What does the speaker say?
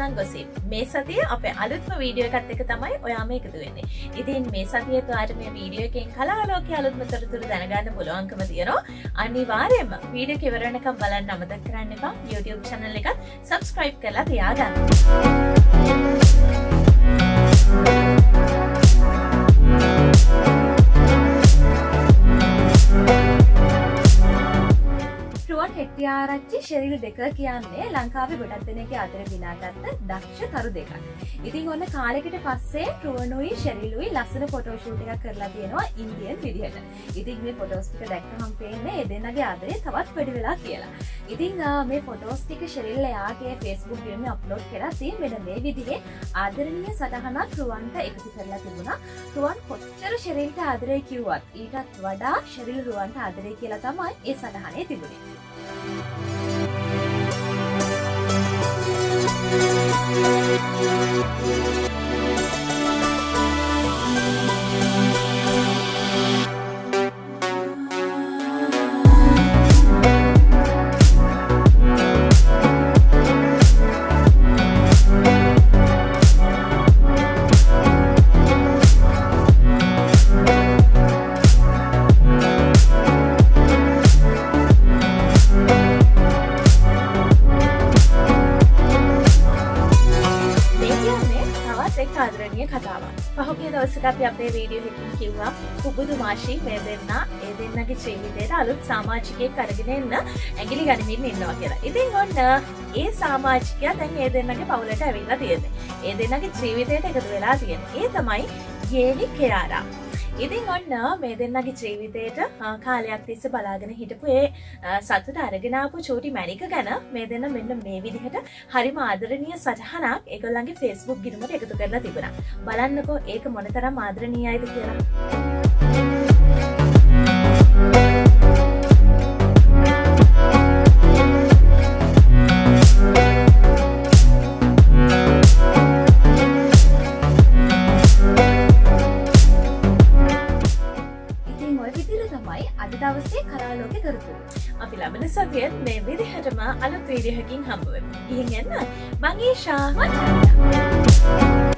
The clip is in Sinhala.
online gossip. මේ සතියේ අපේ අලුත්ම වීඩියෝ එකත් එක්ක තමයි ඔයාම එකතු වෙන්නේ. ඉතින් මේ සතියේ ඔයාලට මේ වීඩියෝ එකෙන් කලාලෝකයේ අලුත්ම තොරතුරු දැනගන්න පුළුවන්කම තියෙනවා. අනිවාර්යයෙන්ම වීඩියෝ එක ඉවර වෙනකම් බලන්න අමතක කරන්න එපා. YouTube channel එක subscribe කරලා තියාගන්න. හෙක්ටියාරච්චි ශෙරිල් දෙක කියන්නේ ලංකාවේ ගොඩක් දෙනෙක්ගේ අතර දිනාගත්ත දක්ෂ තරු දෙකක්. ඉතින් ඔන්න කාලෙකට පස්සේ ට්‍රුවනුයි ශෙරිලුයි ලස්සන ෆොටෝ ෂූට් එකක් කරලා තියෙනවා ඉන්දියන් විදිහට. ඉතින් මේ ෆොටෝස් ටික දැක්කම පේන්නේ ඒ දෙන්නගේ ආදරේ තවත් වැඩි වෙලා කියලා. ඉතින් මේ ෆොටෝස් ටික ශෙරිල් එයාගේ Facebook එකේ අප්ලෝඩ් කරලා තියෙන මෙන්න මේ විදිහේ ආදරණීය සටහනක් රුවන්ට එකතු කරලා තිබුණා. රුවන් කොච්චර ශෙරිල්ට ආදරේ කිව්වත් ඊටත් වඩා ශෙරිල් රුවන්ට ආදරේ කියලා තමයි ඒ සටහනේ තිබුණේ. ආදරණීය කතාවක්. පහුගිය දවසක අපි අපේ වීඩියෝ එකකින් කිව්වා පුබුදු මාෂී මේ දෙන්න ඒ දෙන්නගේ ජීවිතේට අලුත් සමාජිකයෙක් අරගෙන එන්න ඇඟිලි ගනිමින් ඉන්නවා කියලා. ඉතින් ඔන්න ඒ සමාජිකයා දැන් ඒ දෙන්නගේ පවුලට ඇවිල්ලා තියෙන්නේ. ඒ දෙන්නගේ ජීවිතේට එකතු වෙලා තියෙන්නේ. ඒ තමයි ගේනි කෙයාරා. ඉතින් ඔන්න මේ දෙන්නගේ ජීවිතේට කාලයක් තිස්සේ බලාගෙන හිටපු ඒ සතුට අරගෙන ආපු චූටි මැනික ගැන මේ දෙන්න මෙන්න මේ විදිහට හරිම ආදරණීය සටහනක් ඒගොල්ලන්ගේ Facebook ගිණුමට එකතු කරලා තිබුණා. බලන්නකෝ ඒක මොනතරම් ආදරණීයයිද කියලා. අද දවසේ කලාලෝකේ කරපු. අපි ලබන සතියේ මේ විදිහටම අලුත් වීඩියෝ එකකින් හම්බ වෙමු. ඉතින් එන්න මම ඊෂා